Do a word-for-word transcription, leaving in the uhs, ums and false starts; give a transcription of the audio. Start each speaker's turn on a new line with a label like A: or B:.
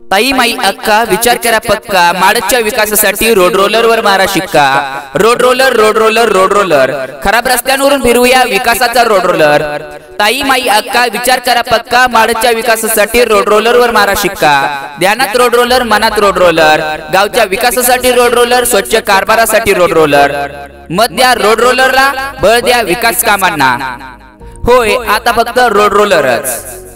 A: ताई माई अक्का विचार करा पक्का, माडच्या विकासासाठी रोड रोलर वर मारा शिक्का। Road roller road roller road roller, खराब रस्त्यांवरून फिरवूया विकासाचा रोड रोलर। ताई माई अक्का विचार करा पक्का, माडच्या विकासासाठी रोड रोलर वर मारा शिक्का। ध्यानात रोड रोलर, मनात रोड रोलर, गावच्या विकासासाठी रोड रोलर, स्वच्छ कारभारासाठी रोड रोलर। मत द्या रोड रोलरला, बळ द्या विकास कामांना। होय आता फक्त रोड रोलरच।